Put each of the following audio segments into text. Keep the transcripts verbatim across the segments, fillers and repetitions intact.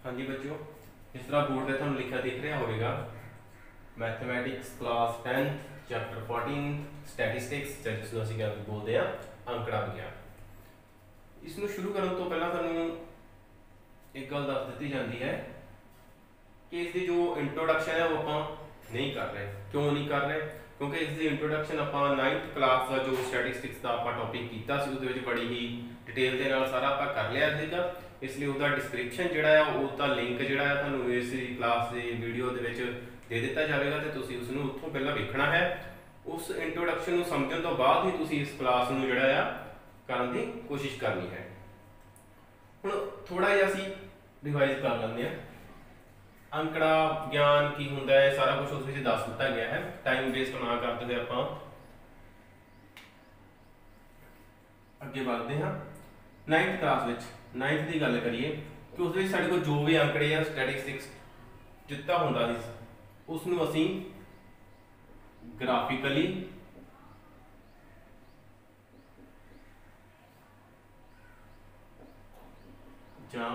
हाँ जी बच्चों, इस तरह बोर्ड पे तुहानू लिखा दिख रहा होगा mathematics class tenth chapter fourteen statistics जिसनों असीं क्या बोलते हैं अंकड़ा विज्ञान। इसनों शुरू करने तो पहला तुहानू एक गल दस दी जाती है कि इसकी जो इंट्रोडक्शन है वो आप नहीं कर रहे। क्यों नहीं कर रहे? क्योंकि इसकी इंट्रोडक्शन आप नाइन्थ क्लास का जो स्टैटिस्टिक्स का आप टॉपिक किया उस बड़ी ही डिटेल के नाल सारा आप कर लिया सीगा, इसलिए उसका डिस्क्रिप्शन जोड़ा है उसका लिंक जोड़ा है तुहानू इस क्लास की वीडियो के दे दिता जाएगा तो तुसीं उसनू उत्थों पहला वेखना है। उस इंट्रोडक्शन को समझने तो बाद ही तुसीं इस क्लास नू जोड़ा है करने की कोशिश करनी है। हुण थोड़ा जिहा असीं रिवाइज कर लैंदे हैं। अंकड़ा ज्ञान की हुंदा है सारा कुछ उस विच दस दिता गया है। टाइम वेस्ट ना करते हुए आपां अगे बढ़ते हैं। नाइन्थ क्लास विच नाइन्थ की गल करिए कि उस साढ़े को जो भी अंकड़े या स्टैटिस्टिक्स जिता होंदा सी उसनू असीं ग्राफिकली जां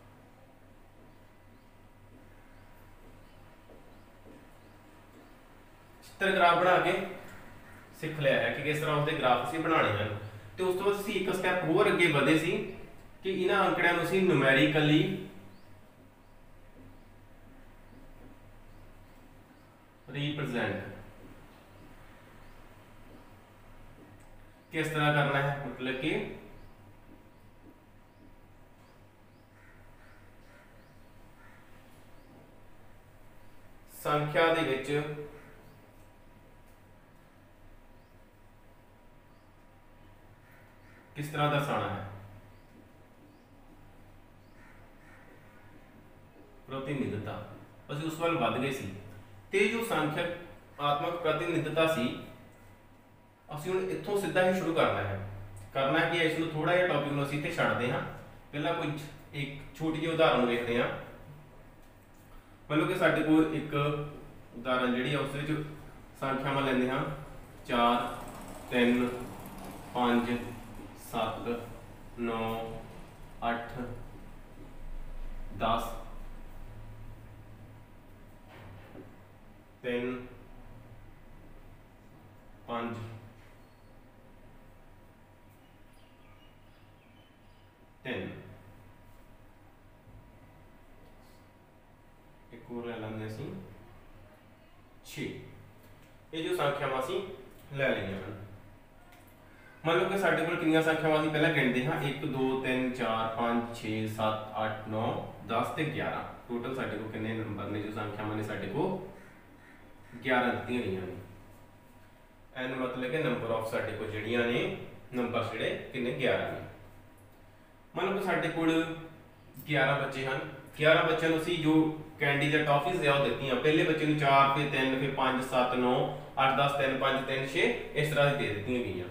चित्रग्राफ बना के सीख लिया है कि किस तरह उसके ग्राफ असीं बनाने हैं। तो उस तो बाद असीं एक स्टैप होर अगे वधे सी कि इन्हां अंकड़ियां नूं असीं न्यूमेरिकली रिप्रेजेंट किस तरह करना है, मतलब कि संख्या दे विच किस तरह दर्शाना है, प्रतिनिधिता। असीं उस वाल वध गए सी ते जो संख्यात्मक प्रतिनिधिता सी असीं हुण इत्थों सीधा ही शुरू करना है। करना है कि इसनूं थोड़ा जिहा टॉपिक नूं असीं इत्थे छड्डदे हां। पहला कुछ एक छोटी जी उदाहरण देखते हैं। मतलब कि साडे कोल एक उदाहरण जिहड़ी उस विच संख्यावां लैंदे हां चार तीन पांच सत्त नौ अठ दस तीन पांच तीन एक और लै लैंदे असीं छे। ये जो संख्यावां असीं लै लईआं हन। मान लो कि साडे कोल कितनी संख्यावां असीं पहलां गिणदे हां एक दो तीन चार पांच छे सत्त अठ नौ दस ते ग्यारह। टोटल साडे कोल कितने नंबर ने जो संख्यावां ने साडे कोल ग्यारह दित्तियां गईयां ने। एन मतलब कि नंबर ऑफ साडे कोल जिहड़ियां ने नंबर जिहड़े कितने ग्यारह ने। मान लो कि साडे कोल ग्यारह बच्चे हैं। ग्यारह बच्चों असीं जो कैंडी या टॉफीज है दित्तियां। पहले बच्चे नूं चार फिर तीन फिर पांच सत्त नौ अठ दस तीन पांच तीन छे इस तरह दे दित्तियां गईयां।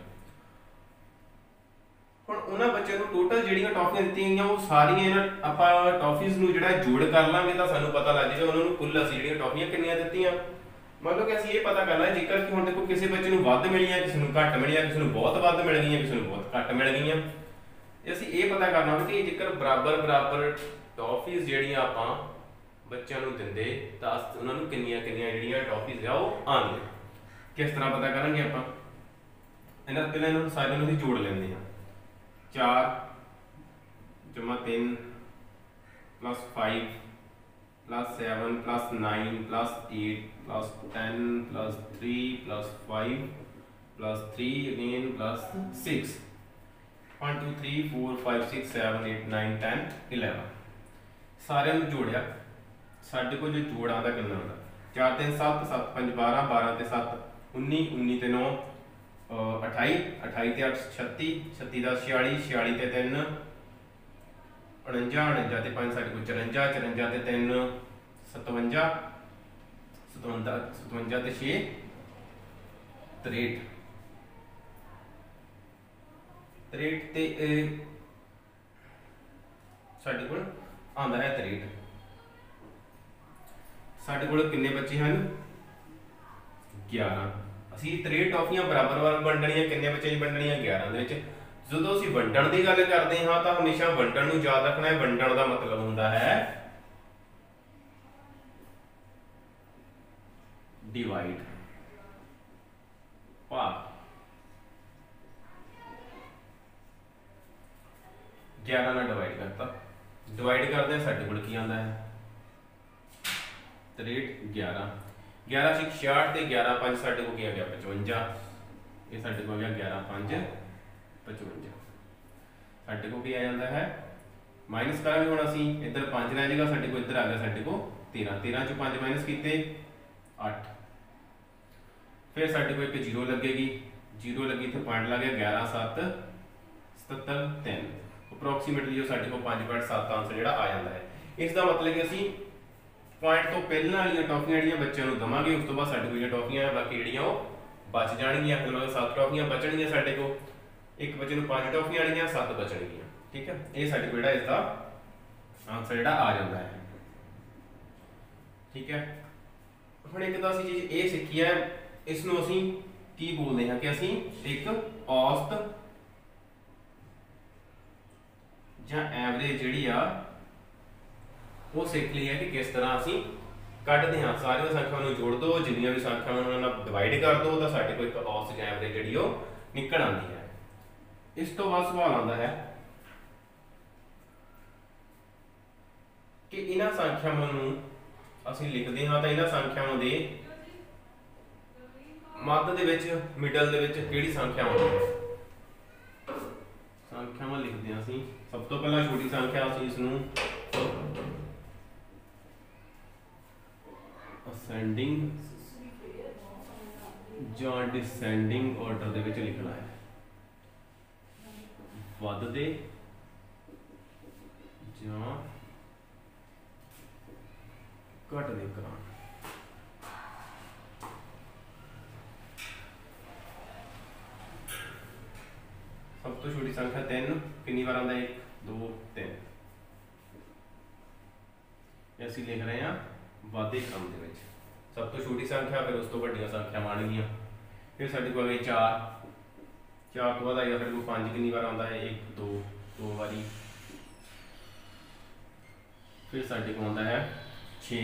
हुण उन्हां बच्चों नूं टोटल जिहड़ियां टॉफियां दित्तियां गईयां वो सारियां इन्हां आपां टॉफीज नूं जिहड़ा जोड़ कर लांगे तां सानूं पता लग जाएगा उन्हां नूं कुल असीं जिहड़ियां टॉफियां कितनियां दित्तियां। मान लो कि असीं ये पता करना है जेकर कि हुण देखो किसी बच्चे नूं वध मिलियां किसी नूं घट मिलियां किसी नूं बहुत वध मिल गईयां किसी नूं बहुत घट मिल गईयां। असीं ये पता करना हो कि जेकर बराबर बराबर टॉफीज जिहड़ियां आपां बच्चों नूं दिंदे तां उन्हां नूं किन्नियां किन्नियां जिहड़ियां टॉफीज आ ओह आउणगीआं। किस तरह पता करांगे आपां? इन्हां पहलां इन्हां सारिआं नूं असीं जोड़ लैंदे हां। चार जमा तीन plus five plus seven plus nine plus eight plus ten plus three plus five plus three again plus six one two three four five six seven eight nine ten eleven. सारे जोड़िया साढ़े को जो जोड़ आता कितना आता चार तीन सत्त सत्त पंज बारह बारह ते सत्त उन्नी उन्नी ते नौ अठाई अठाई ते अठ छत्ती छत्ती दस छियाली छियाली ते तीन उणंजा उणंजा ते पंज साढ़े को चरंजा चरंजा ते तीन सतवंजा सतवंजा सतवंजा ते छे त्रेठ त्रेठ ते साढ़े कोल आंदा है त्रेठ। साढ़े कोल कितने बच्चे हैं ग्यारह। असीं त्रेठ टॉफियां बराबर वंडणियां कितने बच्चे वंडणियां ग्यारह दे विच। ਜਦੋਂ ਅਸੀਂ ਵੰਡਣ ਦੀ ਗੱਲ ਕਰਦੇ ਹਾਂ ਤਾਂ ਹਮੇਸ਼ਾ ਵੰਡਣ ਨੂੰ ਯਾਦ ਰੱਖਣਾ ਹੈ। ਵੰਡਣ ਦਾ ਮਤਲਬ ਹੁੰਦਾ ਹੈ डिवाइड भाग ग्यारह ना डिवाइड करता, डिवाइड करते हैं साढ़े कोल की आंदा है त्रेहठ ग्यारह ग्यारह से छियाठ ते ग्यारह पाँच साढ़े को क्या गया पचवंजा, ये साढ़े को गया ग्यारह पाँच पचवंजा, साढ़े को क्या आ जाता है माइनस करा हूँ असी इधर पाँच रह जाएगा साढ़े को, इधर आ गया साढ़े को तेरह, तेरह चो पाँच माइनस किए अठ, फिर साढ़े को एक जीरो लगेगी, जीरो लगी तो पॉइंट लग गया ग्यारह सत्त सतहत्तर तीन, अप्रोक्सीमेटली जो साढ़े को पाँच पॉइंट सत्त आंसर जो आ जाता है। इसका मतलब कि असी पॉइंट तो पहले वाली टॉफियां जी बच्चों को देवांगे, उस तो बाद साढ़े को टॉफियां बाकी जी बच जाएगियां, मतलब सत्त टॉफियां बचनियां साढ़े को, एक बच्चे को पाँच टॉफियां आनियां सत्त बचनियां, ठीक है। ये साढ़े को इसका आंसर जो आ जाता है, ठीक है। हम एक तो असी चीज ये सीखी है, इसनों असी की बोलते हैं कि असी एक औसत या एवरेज जी आ वो सीख ली है कि किस तरह असी कढ़ते हैं, सारिया संख्यावां जोड़ दो, जिन्नियां भी संख्यावां डिवाइड कर दो तो साढ़े को एक औसत या एवरेज जी निकल आती है। इस तो बाद सवाल आता है कि इन्हां संख्यावां असी लिखते हाँ तो इन्हां संख्यावां दे मध्य दे विच मिडल दे विच किहड़ी संख्या आउंदी है, संख्यावां लिखते हैं असी सब तो पहला छोटी संख्या असी इसनूं असेंडिंग जां डिसेंडिंग ऑर्डर दे विच लिखना है, वधदे जां घटदे क्रम। सब तो छोटी संख्या तीन कितनी बार आता है एक दो तीन, ऐसी लिख रहे हैं वाधे क्रम दे विच, सब तो छोटी संख्या फिर उस तो वड्डियां संख्या बन गई, फिर साडे को आ गई चार, चार तो बाद आई साडे को पांच कितनी बार आता है एक दो दो बारी, फिर साडे को आता है छे,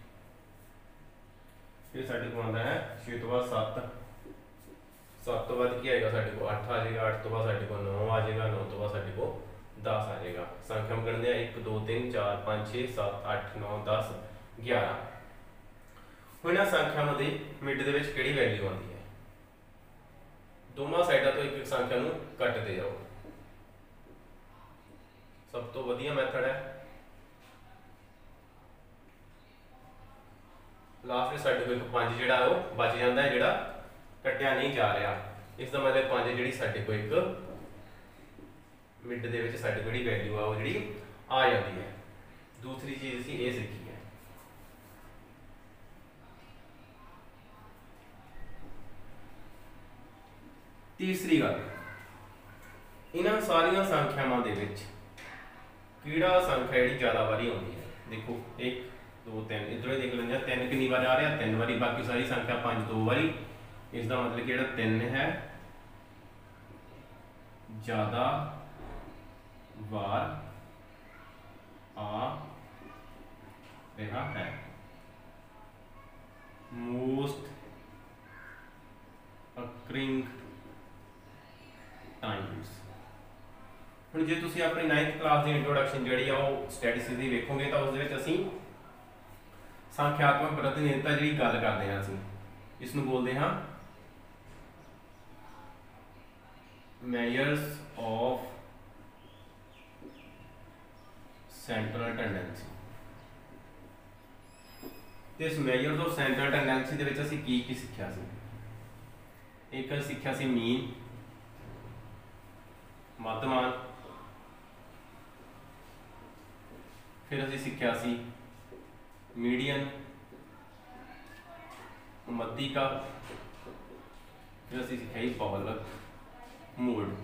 फिर साडे को आता है छे तो बाद सत्त, सत्त तो बाद की आएगा साडे को अठ आ जाएगा, अठ तो बाद साडे को नौ आ जाएगा, नौ तो बाद साडे को दस आ जाएगा। संख्या में गिनते हैं एक दो तीन चार पाँच छे सत्त अठ नौ दस ग्यारह। हुण इन्हां संख्यावां दे मिड दे विच किहड़ी वैल्यू आती है, दोवां साइडां तो एक एक संख्या नूं कटते जाओ, सब तो वधिया मैथड है। लास्ट में साडे कोल पांच जिहड़ा वो बच जाता है, जिहड़ा कटिया नहीं जा रहा, इसका मतलब पांच जिहड़ी साडे कोल एक मिड दे विच साडे कोल वैल्यू आ वो जिहड़ी आ जाती है। दूसरी चीज असीं ये सीखी है, तीसरी गल इन्हां सारियां संख्यावां दे विच किहड़ा संख्या जिहड़ी ज़्यादा वारी आउंदी है। देखो एक दो तीन इधरों देख लेंगे, तीन कितनी बार आ रहा तीन बारी, बाकी सारी संख्या पांच दो बारी, इसका मतलब कि तीन है ज्यादा बार आ रहा है, मोस्ट अकरिंग टाइम्स। हुण जे तुसीं अपनी नाइन्थ क्लास की इंट्रोडक्शन जिहड़ी आ वो स्टैटिस्टिक्स दी वेखोगे तो उस दे विच असीं संख्यात्मक प्रतिनिधिता जी गल करते हैं, असीं इसनूं बोलते हैं मेजर्स ऑफ सेंट्रल टेंडेंसी। तो इस मेजर्स ऑफ सेंट्रल टेंडेंसी दे विच असीं की की सीखिया सी, एक सीखिया सी मीन मध्यमान, फिर असीं सीखिया सी मीडियन मध्यिका, फिर असीं सीखिया ही बहुलक मोड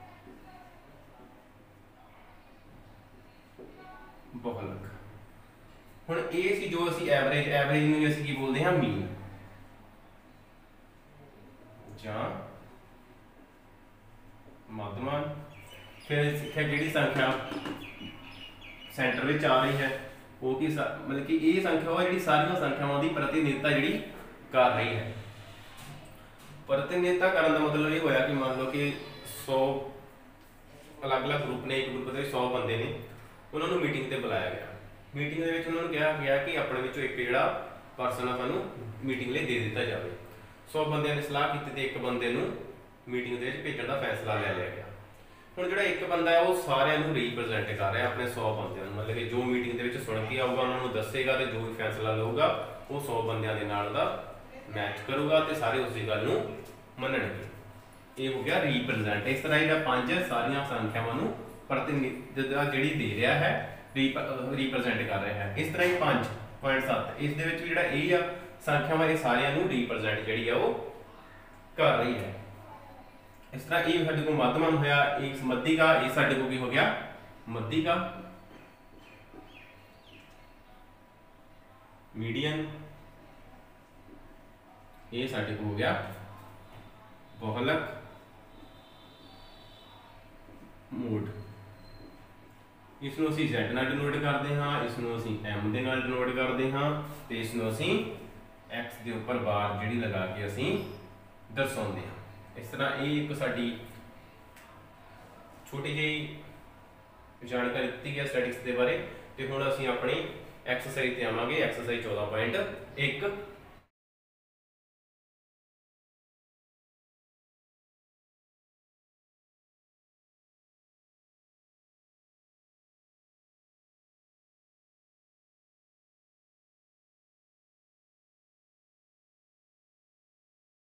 बहुलक। हुण ये सी जो असीं एवरेज एवरेज नूं असीं की बोलते हैं मीन जां मध्यमान। फिर सीखिया जिहड़ी संख्या सेंटर में आ रही है वो कि मतलब कि ये संख्या वो जी सारिया संख्यावां की प्रतिनिधिता जी कर रही है। प्रतिनिधित्व करने का मतलब ये होया कि मान लो कि सौ अलग अलग ग्रुप ने, एक ग्रुप के सौ बंदे ने, उन्होंने मीटिंग से बुलाया गया। मीटिंग के उन्होंने कहा गया कि अपने विचों एक जिहड़ा परसन आ सानू मीटिंग लिए दे दिता जाए। सौ बंदे ने सलाह की तो एक बंदे नूं मीटिंग के भेजण का फैसला ले लिया गया। हुण जिहड़ा एक बंदा है वो सारिਆਂ ਨੂੰ रिप्रजेंट कर रहा है अपने सौ बंदिਆਂ ਨੂੰ, मतलब कि जो मीटिंग के सुन के आऊगा उन्होंने दसेगा तो जो भी फैसला लऊगा वो सौ बंदिਆਂ ਦੇ ਨਾਲ ਦਾ मैच करूगा तो सारे उस गल नूं ਮੰਨਣਗੇ। ये हो गया रिप्रजेंट। इस तरह जिहड़ा पंज सारियां संख्यावां नूं प्रतिनिधित्व जिहड़ी दे रहा है, रिप्रजेंट कर रहा है। इस तरह ही पाँच पॉइंट सत्त इस दे विच जिहड़ा ए आ संख्यावां ये सारियां नूं रिप्रजेंट जिहड़ी आ वो कर रही है। इस तरह ये साडे को मध्यमन होया, एक मध्यिका, ये साडे को की हो गया मध्यिका, मीडियन, ये साडे को हो गया बहुलक, मूड। इसनों असीं Z नाल डिनोट करते हाँ, इसनों असीं M दे नाल डिनोट करते हाँ, तो इसनों असीं X के उपर बार जिहड़ी लगा के असीं दर्शाउंदे हाँ। इस तरह ये एक साडी छोटी जी जानकारी दी है स्टैटिक्स के बारे। तो हुण असीं अपनी एक्सरसाइज ते आवांगे, एक्सरसाइज चौदह पॉइंट एक।